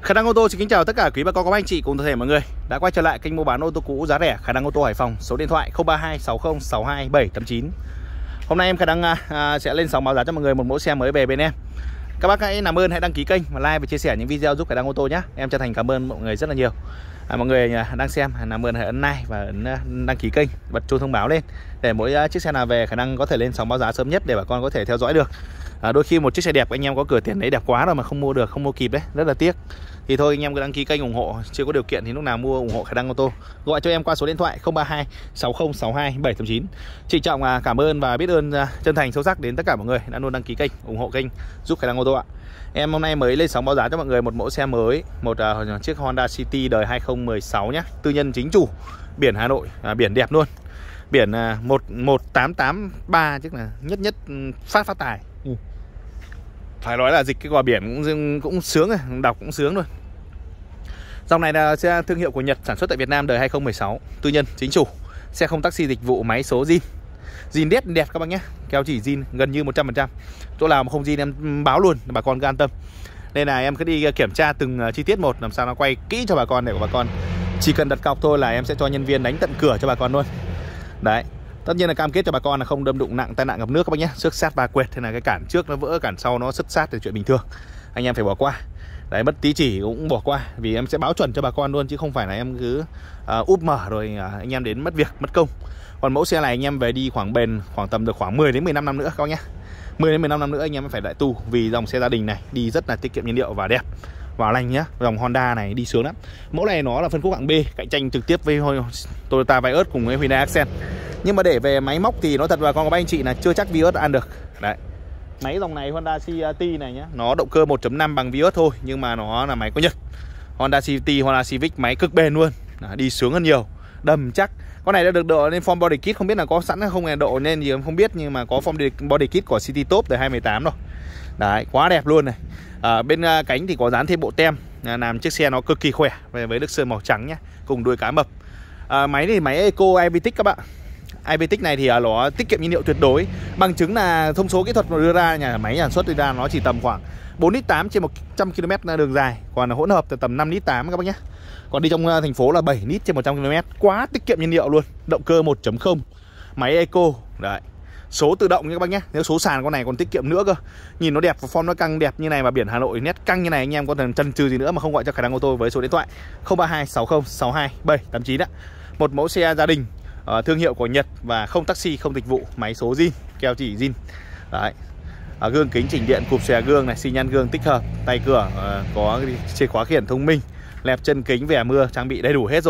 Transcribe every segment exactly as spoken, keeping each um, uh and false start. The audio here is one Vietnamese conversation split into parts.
Khả năng ô tô xin kính chào tất cả quý bà con, các anh chị cùng toàn thể mọi người đã quay trở lại kênh mua bán ô tô cũ giá rẻ Khả năng ô tô Hải Phòng. Số điện thoại không ba hai sáu không sáu hai bảy tám chín. Hôm nay em Khả năng à, sẽ lên sóng báo giá cho mọi người một mẫu xe mới về bên em. Các bác hãy làm ơn hãy đăng ký kênh và like và chia sẻ những video giúp Khả năng ô tô nhé. Em chân thành cảm ơn mọi người rất là nhiều. À, mọi người đang xem làm ơn hãy ấn like và ấn đăng ký kênh, bật chuông thông báo lên để mỗi chiếc xe nào về Khả năng có thể lên sóng báo giá sớm nhất để bà con có thể theo dõi được. À, đôi khi một chiếc xe đẹp anh em có cửa tiền đấy đẹp quá rồi mà không mua được, không mua kịp đấy, rất là tiếc. Thì thôi anh em cứ đăng ký kênh ủng hộ, chưa có điều kiện thì lúc nào mua ủng hộ Khả năng ô tô gọi cho em qua số điện thoại không ba hai sáu không sáu hai bảy tám chín. Trịnh trọng cảm ơn và biết ơn chân thành sâu sắc đến tất cả mọi người đã luôn đăng ký kênh, ủng hộ kênh giúp Khả năng ô tô ạ. Em hôm nay mới lên sóng báo giá cho mọi người một mẫu xe mới, một uh, chiếc Honda City đời hai không một sáu nhá, tư nhân chính chủ, biển Hà Nội, à, biển đẹp luôn, biển uh, một một tám tám ba, tức là nhất nhất phát phát tài. Ừ. Phải nói là dịch cái gò biển cũng cũng sướng rồi, đọc cũng sướng luôn. Dòng này là xe thương hiệu của Nhật, sản xuất tại Việt Nam, đời hai không một sáu, tư nhân chính chủ, xe không taxi dịch vụ, máy số zin. Zin đẹp đẹp các bác nhé, keo chỉ zin gần như một trăm phần trăm. Chỗ nào mà không zin em báo luôn, bà con cứ an tâm. Nên là em cứ đi kiểm tra từng chi tiết một, làm sao nó quay kỹ cho bà con để của bà con. Chỉ cần đặt cọc thôi là em sẽ cho nhân viên đánh tận cửa cho bà con luôn. Đấy, tất nhiên là cam kết cho bà con là không đâm đụng nặng, tai nạn ngập nước các bác nhé. Xước sát ba quẹt hay là cái cản trước nó vỡ, cản sau nó sứt sát thì chuyện bình thường, anh em phải bỏ qua. Đấy, mất tí chỉ cũng bỏ qua, vì em sẽ báo chuẩn cho bà con luôn, chứ không phải là em cứ uh, úp mở rồi uh, anh em đến mất việc, mất công. Còn mẫu xe này anh em về đi khoảng bền khoảng tầm được khoảng mười đến mười lăm năm nữa các bác nhé. mười đến mười lăm năm nữa anh em phải đại tu, vì dòng xe gia đình này đi rất là tiết kiệm nhiên liệu và đẹp, vào lành nhá. Dòng Honda này đi sướng lắm. Mẫu này nó là phân khúc hạng B, cạnh tranh trực tiếp với Toyota Vios cùng với Hyundai Accent. Nhưng mà để về máy móc thì nó thật là con các anh chị là chưa chắc Vios ăn được. Đấy, máy dòng này Honda City này nhá, nó động cơ một chấm năm bằng Vios thôi, nhưng mà nó là máy của Nhật. Honda City, Honda Civic máy cực bền luôn. Đó, đi sướng hơn nhiều, đầm chắc. Con này đã được độ lên form body kit, không biết là có sẵn hay không, là độ nên gì em không biết, nhưng mà có form body kit của City Top đời hai không một tám rồi. Đấy, quá đẹp luôn này. À, bên cánh thì có dán thêm bộ tem làm chiếc xe nó cực kỳ khỏe với nước sơn màu trắng nhá, cùng đuôi cá mập. À, máy thì máy Eco i vê tech các bạn. i vê tech này thì nó tiết kiệm nhiên liệu tuyệt đối, bằng chứng là thông số kỹ thuật mà đưa ra, nhà máy sản xuất đưa ra nó chỉ tầm khoảng bốn lít tám trên một trăm ki lô mét đường dài, còn hỗn hợp từ tầm năm lít tám các bác nhé. Còn đi trong thành phố là bảy lít trên một trăm ki lô mét, quá tiết kiệm nhiên liệu luôn. Động cơ một chấm không, máy Eco. Đấy, số tự động nha các bác nhé. Nếu số sàn con này còn tiết kiệm nữa cơ. Nhìn nó đẹp và form nó căng đẹp như này, mà biển Hà Nội nét căng như này, anh em có thể chần chừ gì nữa mà không gọi cho Khả năng ô tô với số điện thoại không ba hai sáu không sáu hai bảy tám chín ạ. Một mẫu xe gia đình, uh, thương hiệu của Nhật và không taxi, không dịch vụ, máy số zin, keo chỉ zin. Đấy, uh, gương kính chỉnh điện, cụp xòe gương này, xi nhan gương tích hợp, tay cửa uh, có chìa khóa khiển thông minh, lẹp chân kính vè mưa, trang bị đầy đủ hết rồi.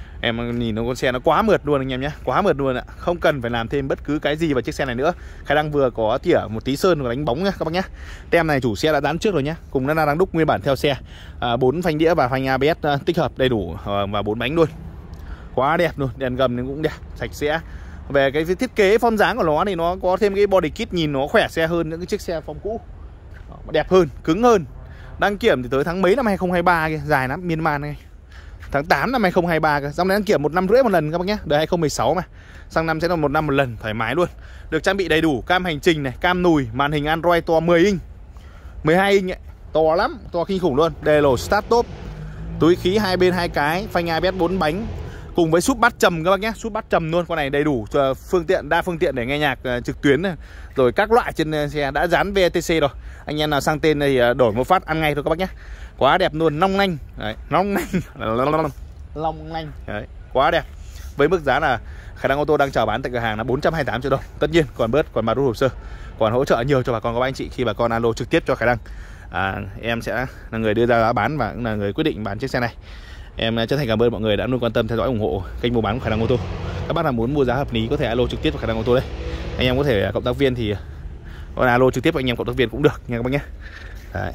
Em nhìn nó con xe nó quá mượt luôn anh em nhé, quá mượt luôn ạ. Không cần phải làm thêm bất cứ cái gì vào chiếc xe này nữa. Khả năng vừa có tỉa một tí sơn và đánh bóng nhá các bác nhé. Tem này chủ xe đã dán trước rồi nhé, cùng nó đang đúc nguyên bản theo xe. Bốn à, phanh đĩa và phanh a bê ét uh, tích hợp đầy đủ, uh, và bốn bánh luôn. Quá đẹp luôn, đèn gầm cũng đẹp, sạch sẽ. Về cái thiết kế form dáng của nó thì nó có thêm cái body kit, nhìn nó khỏe xe hơn những cái chiếc xe form cũ. Đó, đẹp hơn, cứng hơn. Đăng kiểm thì tới tháng mấy năm hai không hai ba kia, dài lắm, miên man này. Tháng tám năm hai không hai ba cơ. Dòng này đăng kiểm một năm rưỡi một lần các bác nhé, đời hai không một sáu mà. Sang năm sẽ là một năm một lần, thoải mái luôn. Được trang bị đầy đủ cam hành trình này, cam nùi, màn hình Android to mười inch, mười hai inch ấy. To lắm, to kinh khủng luôn. Đèn lồ start top, túi khí hai bên hai cái, phanh a bê ét bốn bánh, cùng với súp bát trầm các bác nhé, súp bát trầm luôn. Con này đầy đủ cho phương tiện, đa phương tiện để nghe nhạc uh, trực tuyến này. Rồi các loại trên xe đã dán vê tê xê rồi. Anh em nào sang tên thì uh, đổi một phát ăn ngay thôi các bác nhé. Quá đẹp luôn, long lanh. Đấy, long lanh. Long lanh. Đấy, quá đẹp. Với mức giá là Khả năng ô tô đang chào bán tại cửa hàng là bốn trăm hai mươi tám triệu đồng. Tất nhiên còn bớt, còn mà rút hồ sơ, còn hỗ trợ nhiều cho bà con các anh chị khi bà con alo trực tiếp cho Khả năng. À, em sẽ là người đưa ra giá bán và cũng là người quyết định bán chiếc xe này. Em chân thành cảm ơn mọi người đã luôn quan tâm theo dõi ủng hộ kênh mua bán của Khả năng ô tô. Các bác nào muốn mua giá hợp lý có thể alo trực tiếp vào Khả năng ô tô đây. Anh em có thể cộng tác viên thì còn alo trực tiếp với anh em cộng tác viên cũng được nha các bác nhé. Đấy,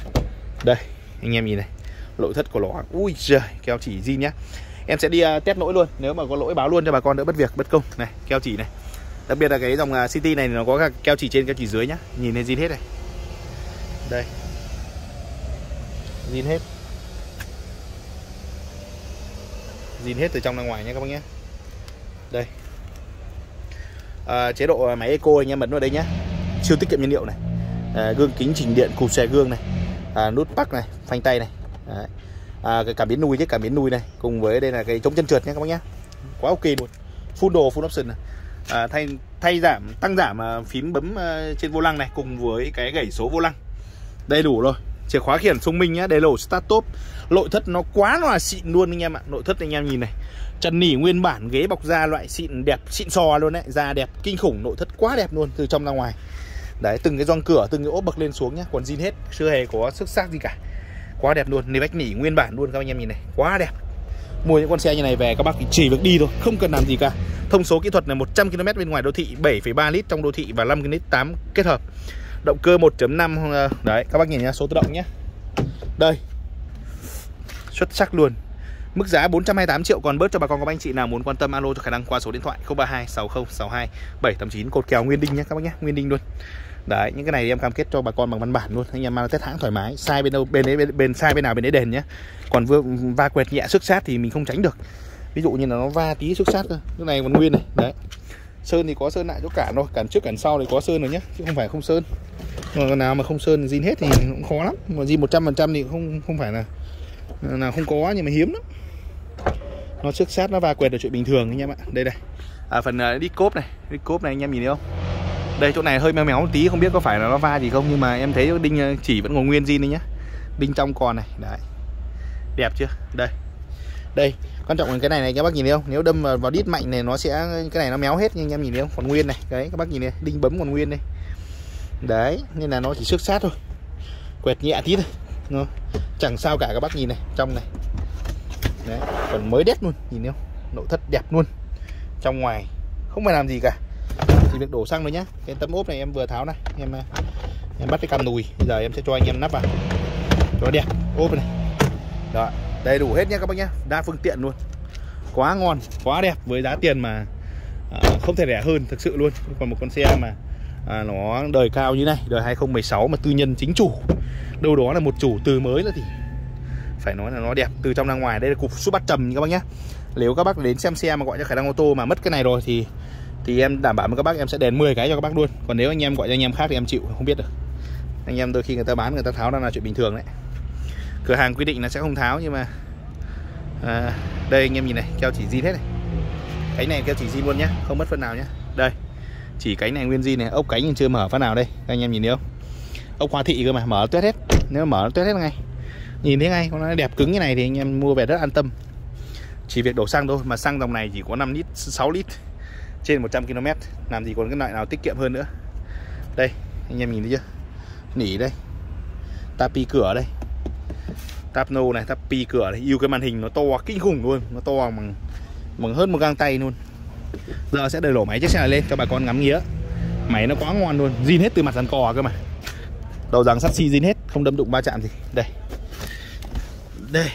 đây anh em nhìn này, nội thất của nó, ui giời, keo chỉ zin nhá. Em sẽ đi uh, test lỗi luôn, nếu mà có lỗi báo luôn cho bà con đỡ bất việc bất công. Này, keo chỉ này, đặc biệt là cái dòng uh, City này nó có keo chỉ trên keo chỉ dưới nhá, nhìn thấy zin hết này. Đây, zin hết, zin hết từ trong ra ngoài nhé các bác nhé. Đây, à, chế độ máy Eco anh em bấm vào đây nhé, siêu tiết kiệm nhiên liệu này. À, gương kính chỉnh điện, cụp xòe gương này, à, nút bắc này, phanh tay này, Đấy. À, cái cảm biến nùi chứ, cảm biến nùi này cùng với đây là cái chống chân trượt nhé các bác nhé, quá ok luôn, full đồ full option này. À, thay thay giảm tăng giảm uh, phím bấm uh, trên vô lăng này cùng với cái gảy số vô lăng đầy đủ rồi. Chìa khóa khiển thông minh nhá, đây là start top. Nội thất nó quá là xịn luôn anh em ạ. Nội thất anh em nhìn này, trần nỉ nguyên bản, ghế bọc da loại xịn đẹp, xịn sò luôn đấy, da đẹp kinh khủng, nội thất quá đẹp luôn từ trong ra ngoài. Đấy, từng cái gioăng cửa, từng cái ốp bậc lên xuống nhá, còn zin hết, chưa hề có xước xác gì cả. Quá đẹp luôn, nề vách nỉ nguyên bản luôn các anh em nhìn này, quá đẹp. Mua những con xe như này về các bác chỉ việc đi thôi, không cần làm gì cả. Thông số kỹ thuật là một trăm ki lô mét bên ngoài đô thị, bảy phẩy ba lít trong đô thị và năm lít tám kết hợp. Động cơ một chấm năm, đấy các bác nhìn nhá, số tự động nhé. Đây, xuất sắc luôn. Mức giá bốn trăm hai mươi tám triệu còn bớt cho bà con các anh chị nào muốn quan tâm alo cho Khả Năng qua số điện thoại không ba hai sáu không sáu hai bảy tám chín, cột kèo nguyên đinh nhé các bác nhé, nguyên đinh luôn. Đấy, những cái này thì em cam kết cho bà con bằng văn bản luôn, anh em mang test hãng thoải mái, sai bên đâu bên đấy bên, bên sai bên nào bên đấy đền nhé. Còn vừa va quẹt nhẹ xước sát thì mình không tránh được. Ví dụ như là nó va tí xước sát thôi, cái này còn nguyên này. Đấy, sơn thì có sơn lại chỗ cản thôi, cản trước cản sau thì có sơn rồi nhé, chứ không phải không sơn. Còn nào mà không sơn zin hết thì cũng khó lắm, mà zin một trăm phần trăm thì không không phải là là không có, nhưng mà hiếm lắm. Nó xước sát, nó va quẹt là chuyện bình thường anh em ạ. Đây đây, à, phần uh, đít cốp này, đít cốp này anh em nhìn thấy không? Đây chỗ này hơi méo méo một tí, không biết có phải là nó va gì không, nhưng mà em thấy đinh chỉ vẫn còn nguyên zin đấy nhá. Đinh trong còn này, đấy. Đẹp chưa? Đây. Đây, quan trọng là cái này này các bác nhìn thấy không? Nếu đâm vào, vào đít mạnh này nó sẽ, cái này nó méo hết, nhưng anh em nhìn thấy không? Còn nguyên này, đấy các bác nhìn này, đinh bấm còn nguyên đây. Đấy, nên là nó chỉ xước sát thôi. Quẹt nhẹ tí thôi. Nó chẳng sao cả các bác nhìn này, trong này. Đấy, còn mới đét luôn, nhìn thấy không? Nội thất đẹp luôn. Trong ngoài không phải làm gì cả, chỉ việc đổ xăng thôi nhá. Cái tấm ốp này em vừa tháo này, em em bắt cái cằm đùi, bây giờ em sẽ cho anh em nắp vào cho nó đẹp ốp này. Đó, đầy đủ hết nhá các bác nhá, đa phương tiện luôn, quá ngon, quá đẹp với giá tiền mà à, không thể rẻ hơn thực sự luôn. Còn một con xe mà à, nó đời cao như này, đời hai không một sáu mà tư nhân chính chủ, đâu đó là một chủ từ mới nữa thì phải nói là nó đẹp từ trong ra ngoài. Đây là cục sút bắt trầm các bác nhá. Nếu các bác đến xem xe mà gọi cho Khả Năng ô tô mà mất cái này rồi thì thì em đảm bảo với các bác em sẽ đền mười cái cho các bác luôn. Còn nếu anh em gọi cho anh em khác thì em chịu không biết được. Anh em đôi khi người ta bán người ta tháo ra là chuyện bình thường đấy. Cửa hàng quy định là sẽ không tháo, nhưng mà à, đây anh em nhìn này, keo chỉ zin hết này. Cái này keo chỉ zin luôn nhá, không mất phân nào nhá. Đây, chỉ cánh này nguyên zin này, ốc cánh chưa mở phát nào đây. Các anh em nhìn thấy không? Ốc hoa thị cơ mà, mở tuyết hết. Nếu mà mở nó tuyết hết ngay. Nhìn thấy ngay, nó đẹp cứng như này thì anh em mua về rất an tâm. Chỉ việc đổ xăng thôi, mà xăng dòng này chỉ có năm lít, sáu lít trên một trăm ki lô mét, làm gì còn cái loại nào tiết kiệm hơn nữa. Đây, anh em nhìn thấy chưa? Nỉ đây, tapi cửa đây, tap nô này, tapi cửa này, yêu cái màn hình nó to kinh khủng luôn, nó to bằng bằng hơn một gang tay luôn. Giờ sẽ đẩy lổ máy chiếc xe này lên cho bà con ngắm nghía. Máy nó quá ngon luôn, zin hết từ mặt dàn cò cơ mà. Đầu giằng sắt xi zin hết, không đâm đụng va chạm gì. Đây, đây.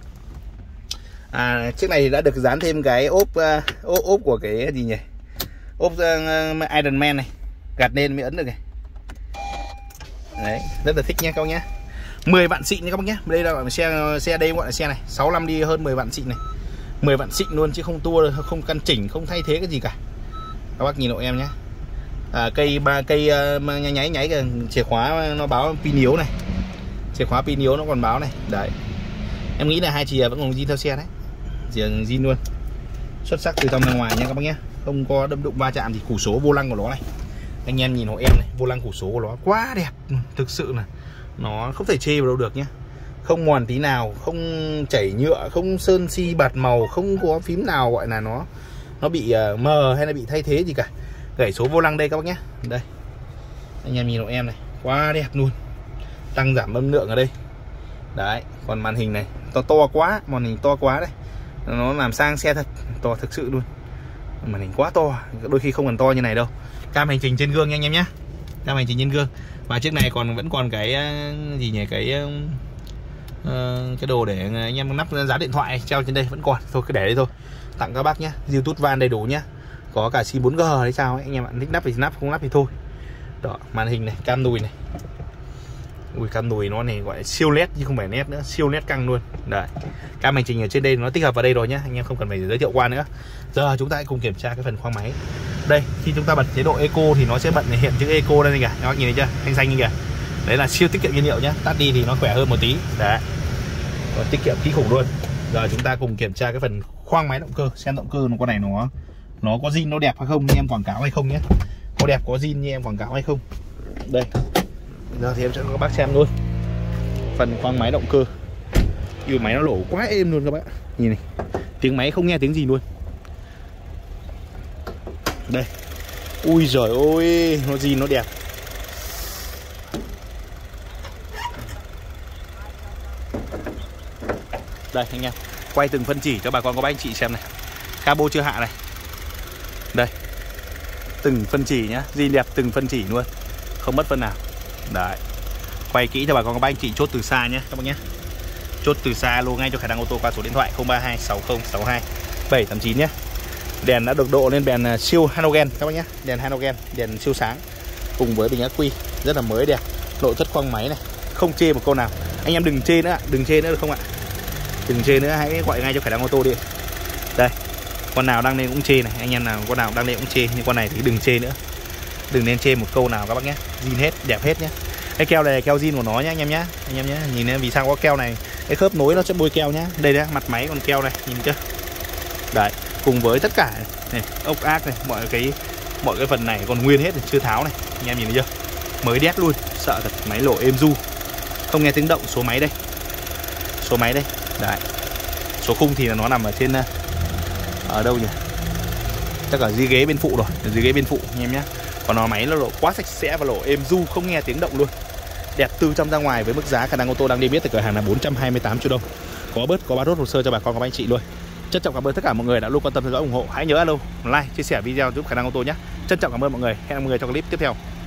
À, chiếc này đã được dán thêm cái ốp uh, ốp, ốp của cái gì nhỉ? Ốp uh, Iron Man này, gạt lên mới ấn được này. Đấy, rất là thích nha các bác nhé. mười vạn xịn nha các bác nhé. Đây là xe xe đây gọi là xe này, sáu mươi lăm đi hơn mười vạn xịn này. mười vạn xịn luôn chứ không tua, không căn chỉnh, không thay thế cái gì cả. Các bác nhìn hộ em nhé. À, cây ba cây uh, nháy nháy cái chìa khóa nó báo pin yếu này. Chìa khóa pin yếu nó còn báo này. Đấy. Em nghĩ là hai chìa vẫn còn zin theo xe đấy. Chìa zin luôn. Xuất sắc từ trong ra ngoài nha các bác nhé. Không có đâm đụng va chạm thì củ số vô lăng của nó này. Anh em nhìn hộ em này, vô lăng củ số của nó quá đẹp. Thực sự là nó không thể chê vào đâu được nhé. Không mòn tí nào, không chảy nhựa, không sơn xi bạt màu, không có phím nào gọi là nó nó bị uh, mờ hay là bị thay thế gì cả. Gảy số vô lăng đây các bác nhé. Đây, anh em nhìn hộ em này, quá đẹp luôn. Tăng giảm âm lượng ở đây. Đấy, còn màn hình này to to quá, màn hình to quá đấy. Nó làm sang xe thật, to thực sự luôn. Màn hình quá to, đôi khi không cần to như này đâu. Cam hành trình trên gương nha anh em nhé. Cam hành trình trên gương. Và chiếc này còn vẫn còn cái gì nhỉ, cái uh, cái đồ để anh em nắp giá điện thoại treo trên đây vẫn còn. Thôi cứ để đây thôi. Tặng các bác nhé. YouTube van đầy đủ nhé. Có cả sim bốn G hay sao ấy, anh em ạ. Thích nắp thì nắp, không nắp thì thôi. Đó, màn hình này, cam đùi này. Ui, cam đùi nó này gọi là siêu led chứ không phải nét nữa, siêu led căng luôn. Đấy. Cam hành trình ở trên đây nó tích hợp vào đây rồi nhá, anh em không cần phải giới thiệu qua nữa. Giờ chúng ta hãy cùng kiểm tra cái phần khoang máy. Đây, khi chúng ta bật chế độ Eco thì nó sẽ bật này, hiện chữ Eco đây này kìa. Các bác nhìn thấy chưa? Xanh xanh như kìa. Đấy là siêu tiết kiệm nhiên liệu nhá. Tắt đi thì nó khỏe hơn một tí. Đấy. Rồi, tiết kiệm kinh khủng luôn. Giờ chúng ta cùng kiểm tra cái phần khoang máy động cơ, xem động cơ con này nó nó có zin, nó đẹp hay không như em quảng cáo hay không nhé. Có đẹp, có zin như em quảng cáo hay không. Đây. Giờ thì em cho các bác xem luôn. Phần khoang máy động cơ. Yêu máy nó nổ quá êm luôn các bạn. Nhìn này. Tiếng máy không nghe tiếng gì luôn. Đây. Ui giời ơi, nó zin nó đẹp. Đây anh em, quay từng phân chỉ cho bà con có bác anh chị xem này. Cabo chưa hạ này. Đây. Từng phân chỉ nhá, zin đẹp từng phân chỉ luôn. Không mất phân nào. Đấy. Quay kỹ cho bà con có bác anh chị chốt từ xa nhé các bác nhé. Chốt từ xa luôn ngay cho khả năng ô tô qua số điện thoại không ba hai sáu không sáu hai bảy tám chín nhé. Đèn đã được độ lên đèn siêu halogen các bác nhé. Đèn halogen, đèn siêu sáng. Cùng với bình ắc quy rất là mới đẹp. Nội thất khoang máy này, không chê một câu nào. Anh em đừng chê nữa, đừng chê nữa được không ạ? Đừng chê nữa, hãy gọi ngay cho khả năng ô tô đi. Đây, con nào đăng lên cũng chê này, anh em nào con nào đăng lên cũng chê, nhưng con này thì đừng chê nữa. Đừng nên chê một câu nào các bác nhé. Zin hết, đẹp hết nhé. Cái keo này là keo zin của nó nhá anh em nhé. Anh em nhé, nhìn em vì sao có keo này, cái khớp nối nó sẽ bôi keo nhá. Đây đấy, mặt máy còn keo này, nhìn chưa? Đấy, cùng với tất cả này, ốc ác này, mọi cái mọi cái phần này còn nguyên hết, chưa tháo này. Anh em nhìn thấy chưa? Mới đét luôn, sợ thật, máy lổ êm du. Không nghe tiếng động. Số máy đây. Số máy đây. Đấy. Số khung thì là nó nằm ở trên ở đâu nhỉ? Chắc ở dưới ghế bên phụ rồi, ở dưới ghế bên phụ anh em nhé. Còn nó máy nó lộ quá sạch sẽ và lộ êm du, không nghe tiếng động luôn. Đẹp từ trong ra ngoài với mức giá khả năng ô tô đang niêm yết tại cửa hàng là bốn trăm hai mươi tám triệu đồng. Có bớt, có bán rốt hồ sơ cho bà con các anh chị luôn. Trân trọng cảm ơn tất cả mọi người đã luôn quan tâm theo dõi ủng hộ. Hãy nhớ alo, like, chia sẻ video giúp khả năng ô tô nhé. Trân trọng cảm ơn mọi người. Hẹn gặp mọi người trong clip tiếp theo.